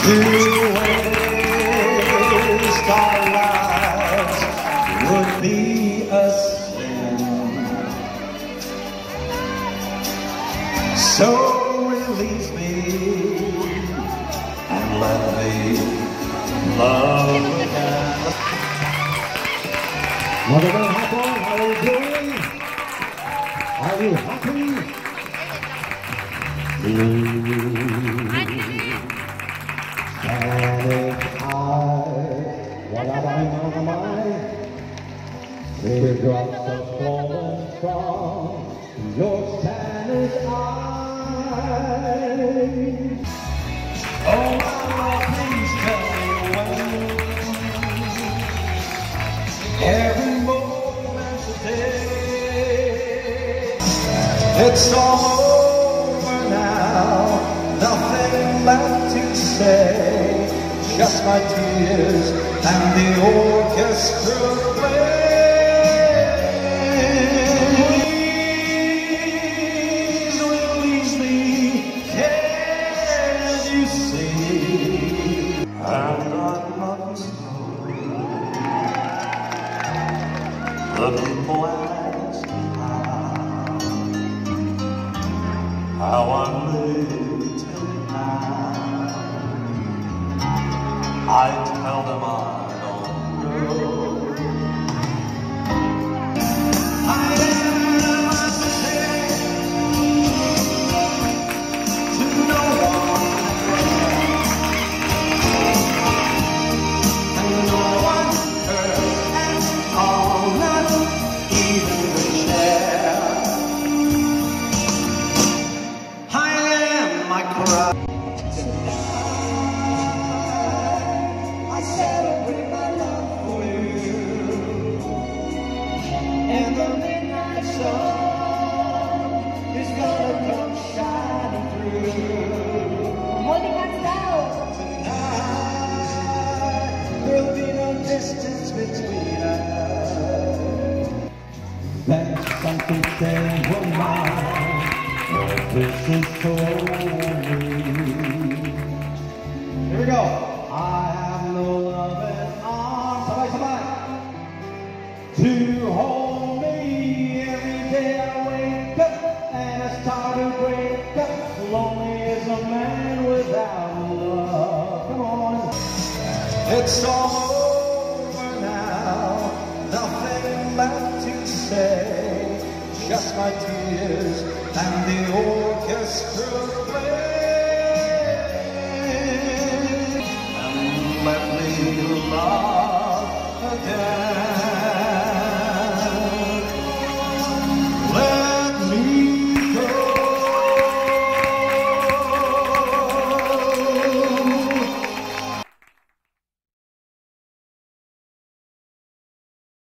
To waste our lives would be a sin. So release me and let me love again. Magandang hapon, how are you doing? Are you happy? Panic high, wala bang mga kamay? Teardrops are falling from your Spanish eyes. Oh, my Lord, please tell me when. Every moment's a day. It's all over now, nothing left to say. Just my tears and the orchestra play. Please release me, can't you see? And I'm not sorry. The people ask me how I'm living till now. I tell them I don't know. I am ashamed to no one, and no one heard at all, not even the chair. I am my cry. Celebrate my love for you, and the midnight sun is gonna come shining through. Tonight there'll be no distance between us. There's something saying we're mine, but this is for me. Here we go. I have no loving arms, sabay-sabay, to hold me every day I wake up and I start to break up. Lonely as a man without love. Come on. It's all over now, nothing left to say. Just my tears and the orchestra play. Let me love again.